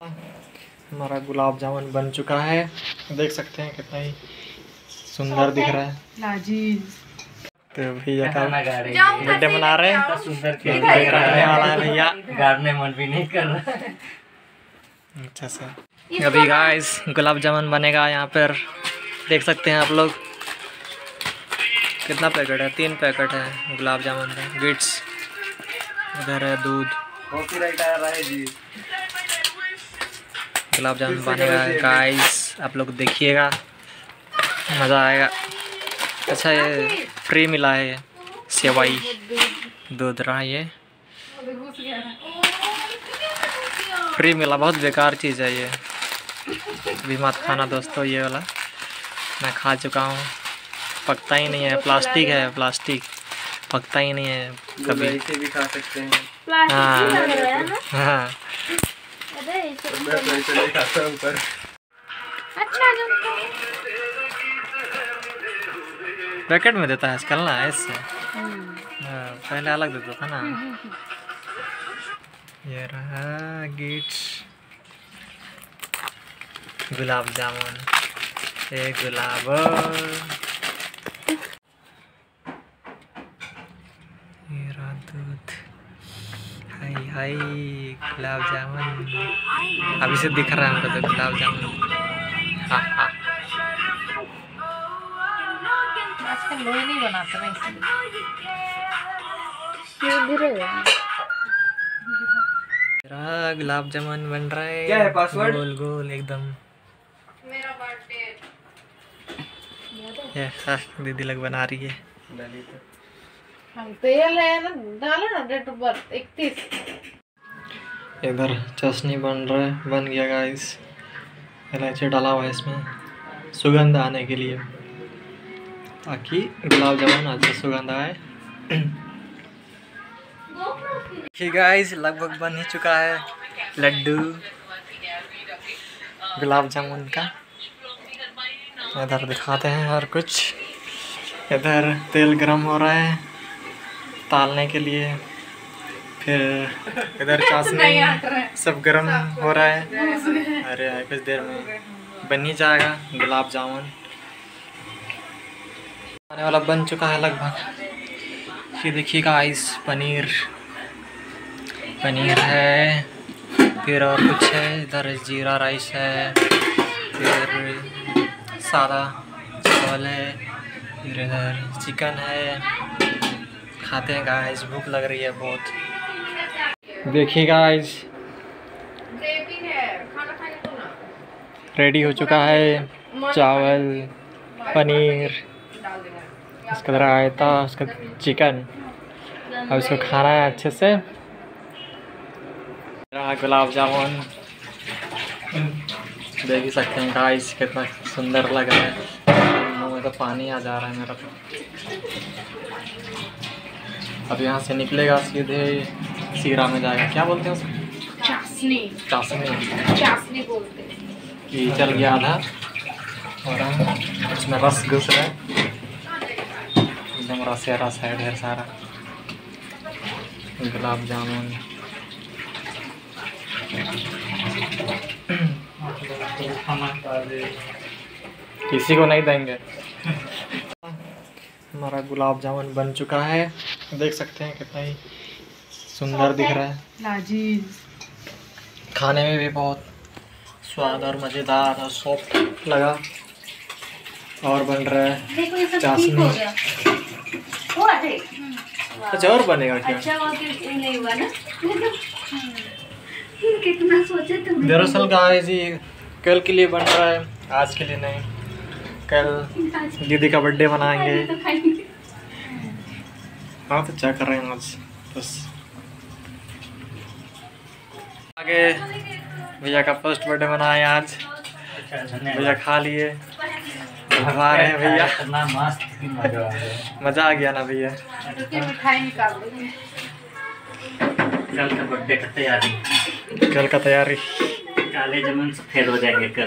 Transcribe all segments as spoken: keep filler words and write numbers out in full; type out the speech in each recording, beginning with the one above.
हमारा गुलाब जामुन बन चुका है, देख सकते हैं कितना ही सुंदर दिख रहा है। तो भैया का बर्थडे मना रहे हैं, सुंदर केक काटने वाला है भैया, गाड़ने मन भी नहीं कर रहा है। अच्छा से अभी गाइस गुलाब जामुन बनेगा यहाँ पर, देख सकते हैं आप लोग। कितना पैकेट है? तीन पैकेट है गुलाब जामुन का। गिट्स उधर है, दूध, कॉपीराइट आ रहा है जी। गुलाब जामुन बनेगा गाइस, आप लोग देखिएगा, मज़ा आएगा। अच्छा ये फ्री मिला है, ये सेवई दूध रहा, ये फ्री मिला। बहुत बेकार चीज़ है ये, भी मत खाना दोस्तों ये वाला। मैं खा चुका हूँ, पकता ही नहीं है, प्लास्टिक है, प्लास्टिक पकता ही नहीं है कभी। इसे भी खा सकते हैं। हाँ हाँ ऊपर पैकेट में देता है आजकल ना, ऐसे हाँ, पहले अलग देता था ना। ये रहा गिट्स गुलाब जामुन, एक गुलाब, ये रहा दूध, हाय हाय गुलाब जामुन। अभी से दिख रहा है हमको तो गुलाब जामुन। हाँ हाँ आजकल लोग नहीं बनाते ना, इसलिए गुलाब जामुन बन रहा है। क्या है पासवर्ड? गोल गोल एकदम। मेरा बर्थडे ये हाँ, दीदी लोग बना रही है। हम तेल है ना, डालो ना डेट ऑफ बर्थ इकतीस। इधर चटनी बन रहा है, बन गया गाइस। इलायची डाला हुआ है इसमें सुगंध आने के लिए, ताकि गुलाब जामुन अच्छा सुगंध आए। ठीक गाइस, लगभग बन ही चुका है लड्डू गुलाब जामुन का। इधर दिखाते हैं और कुछ। इधर तेल गरम हो रहा है तालने के लिए, फिर इधर चाशनी सब गरम हो रहा है। अरे कुछ देर में बन ही जाएगा गुलाब जामुन। आने वाला बन चुका है लगभग। ये देखिएगा गाइस, पनीर पनीर है, फिर और कुछ है। इधर जीरा राइस है, फिर सादा चावल है, फिर इधर चिकन है। खाते हैं गाइस, भूख लग रही है बहुत। देखिए गाइस, रेडी हो चुका है चावल, पनीर, उसके बाद रायता, उसका चिकन। अब इसको खाना है अच्छे से। गुलाब जामुन देख ही सकते हैं गाइस, कितना सुंदर लग रहा है। मुँह में तो पानी आ जा रहा है मेरा तो। अब यहाँ से निकलेगा सीधे सीरा में जाएगा। क्या बोलते हैं उसको? चाशनी। चाशनी चाशनी बोलते हैं। कि चल गया आधा और उसमें रस घुस रहा है, एकदम रस या रस है ढेर सारा। गुलाब जामुन किसी को नहीं देंगे। हमारा गुलाब जामुन बन चुका है, देख सकते हैं कितना ही सुंदर दिख रहा है। लाजीज, खाने में भी बहुत स्वाद और मज़ेदार और सॉफ्ट लगा। और बन रहा है चाशनी। अच्छा और बनेगा क्या? अच्छा नहीं हुआ ना। कितना सोचे तुम। दरअसल गाइस ये कल के लिए बन रहा है, आज के लिए नहीं। कल दीदी का बर्थडे मनाएंगे। हाँ तो क्या कर रहे हैं आज बस। आगे भैया का फर्स्ट बर्थडे मनाए आज, भैया खा लिए, भगा रहे हैं भैया। मज़ा आ गया ना भैया। मिठाई निकाल देंगे। कल का बर्थडे का तैयारी, कल का तैयारी। काले जामुन सफेद हो जाएंगे कल।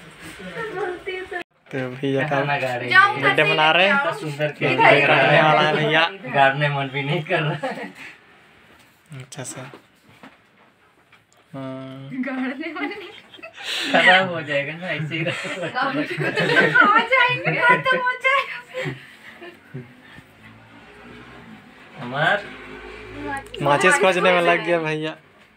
तो भैया का गाड़ी बर्थडे मना रहे हैं, सुंदर केक काटने वाला है भैया। गाड़ने मन भी नहीं कर रहा है। अच्छा सा हाँ। खराब हो जाएगा ना ऐसे ही रखो। हो जाएंगे, खत्म हो जाएगा। हमार माचिस खोजने में लग गया भैया।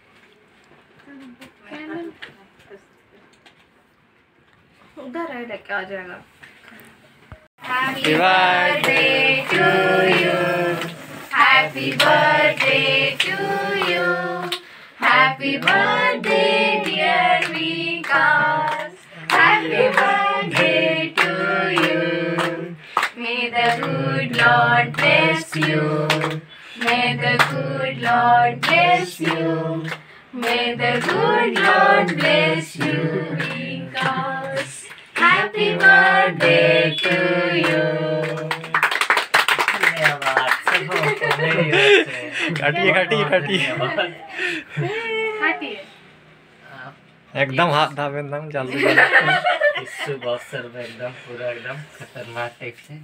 उधर है, लेके आ जाएगा। Happy birthday to you. Happy birthday to you. Happy birthday dear Vikas. Happy birthday to you. May the good Lord bless you. May the good Lord bless you. May the good Lord bless you, Vikas. Happy birthday to you. काटिए काटिए काटिए। काटिए। एकदम हाथ धावे एकदम जल्दी। इससे बहुत sir में एकदम पूरा एकदम खतरनाक टाइप से।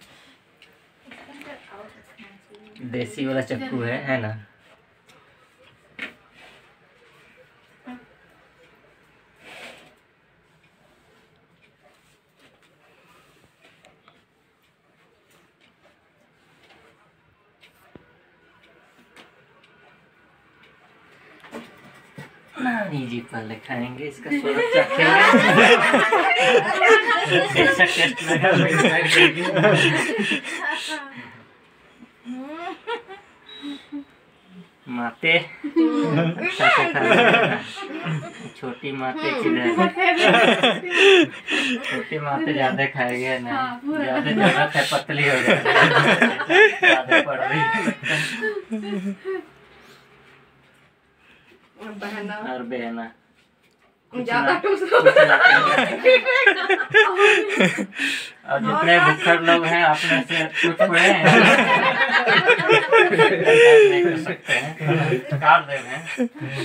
देसी वाला चक्कू है है ना। नानी जी पहले खाएंगे, इसका स्वाद चखेंगे। कैसा टेस्ट लगा माते छोटी माते किधर? छोटी माते ज्यादा खाएंगे ना, ज्यादा जरूरत है पतली हो जाएगी, ज्यादा पड़ रही और बहना ज्यादा और जितने भुक्खड़ लोग हैं अपने से कुछ पड़े हैं काट दे रहे।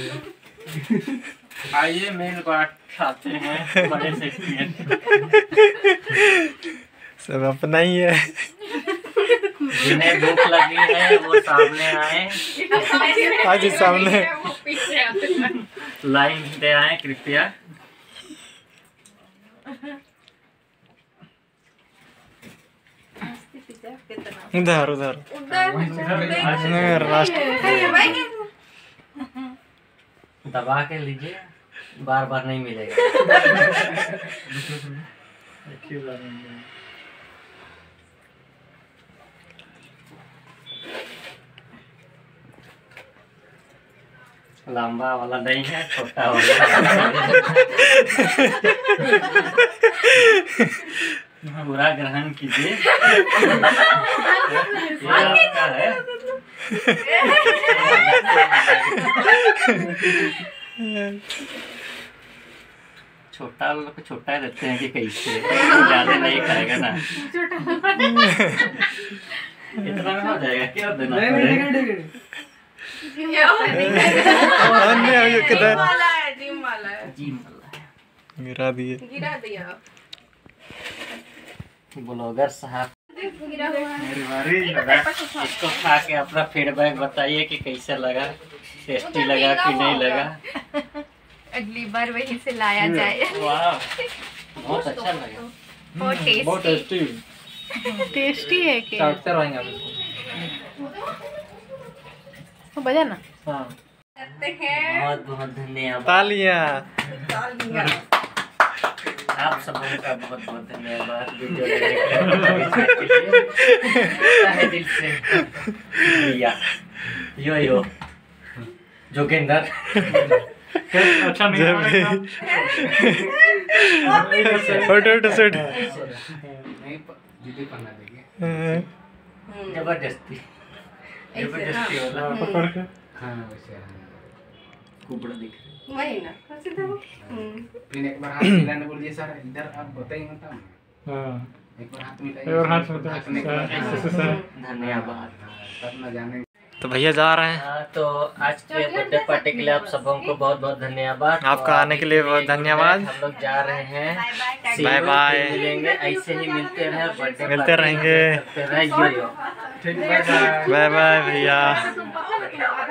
आइए मेन बात खाते हैं बड़े से। सब अपना ही है। जिन्हें भूख लगी है वो सामने आए, आज सामने लाइन दे आए कृपया। उधर उधर दबा के लीजिए, बार बार नहीं मिलेगा। लंबा वाला नहीं है, छोटा वाला। पूरा ग्रहण कीजिए। ये आपका है। छोटा वाला को छोटा ही रखते हैं कि कैसे ज्यादा नहीं खाएगा ना। इतना में हो जाएगा, क्या देना पड़ेगा? किधर वाला है, जिम वाला है। जिम वाला है। गिरा दिए। गिरा दिया। ब्लॉगर साहब गिरा हुआ है। मेरी बारी लगा। इसको खा के अपना फीडबैक बताइए कि कैसा लगा, टेस्टी लगा कि नहीं लगा। अगली बार वहीं से लाया जाए। वाह बहुत अच्छा लगा, बहुत टेस्टी। बहुत टेस्टी टेस्टी है कि स्टार्ट करवाएंगे आप इसको। तो बजा ना। हाँ करते हैं। बहुत बहुत धन्यवाद। तालियां। आप सबों का बहुत बहुत धन्यवाद वीडियो देखने के लिए दिल से। भैया यो यो जोगिंदर अच्छा नहीं फोटो फोटो शूट। जबरदस्ती जबरदस्ती वाला पकड़ के। हाँ वैसे कुबड़ा दिख रहा वही ना। फिर एक बार हाथ मिलाने बोलिए सर, इधर आप बताइए मतलब। हाँ एक बार हाथ मिलाइए। और हाथ मिलाइए। है। धन्यवाद। तब ना जाने। तो भैया जा रहे हैं। हाँ, तो आज के बर्थडे पार्टी के लिए आप सबों को बहुत बहुत धन्यवाद। आपका आने के लिए बहुत धन्यवाद। हम लोग जा रहे हैं, बाय बाय। मिलेंगे ऐसे ही मिलते रहे, बर्थडे मिलते रहेंगे। करते रहे। यो यो ठीक, बाय बाय। बाय बाय भैया।